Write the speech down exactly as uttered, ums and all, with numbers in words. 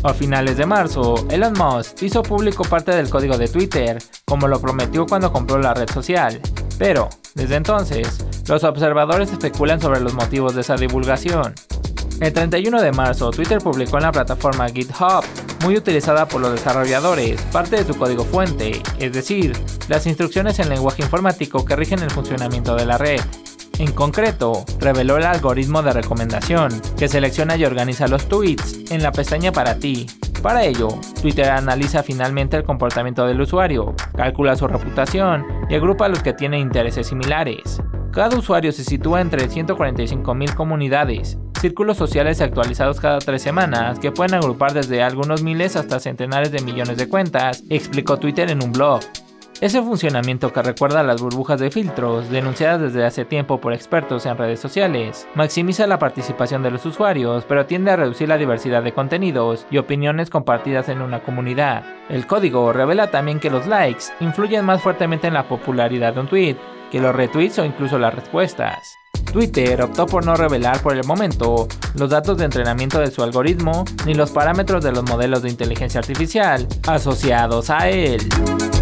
A finales de marzo, Elon Musk hizo público parte del código de Twitter, como lo prometió cuando compró la red social. Pero, desde entonces, los observadores especulan sobre los motivos de esa divulgación. El treinta y uno de marzo, Twitter publicó en la plataforma GitHub, muy utilizada por los desarrolladores, parte de su código fuente, es decir, las instrucciones en lenguaje informático que rigen el funcionamiento de la red. En concreto, reveló el algoritmo de recomendación, que selecciona y organiza los tweets en la pestaña para ti. Para ello, Twitter analiza finalmente el comportamiento del usuario, calcula su reputación y agrupa a los que tienen intereses similares. Cada usuario se sitúa entre ciento cuarenta y cinco mil comunidades, círculos sociales actualizados cada tres semanas que pueden agrupar desde algunos miles hasta centenares de millones de cuentas, explicó Twitter en un blog. Ese funcionamiento que recuerda a las burbujas de filtros denunciadas desde hace tiempo por expertos en redes sociales, maximiza la participación de los usuarios, pero tiende a reducir la diversidad de contenidos y opiniones compartidas en una comunidad. El código revela también que los likes influyen más fuertemente en la popularidad de un tweet que los retweets o incluso las respuestas. Twitter optó por no revelar por el momento los datos de entrenamiento de su algoritmo ni los parámetros de los modelos de inteligencia artificial asociados a él.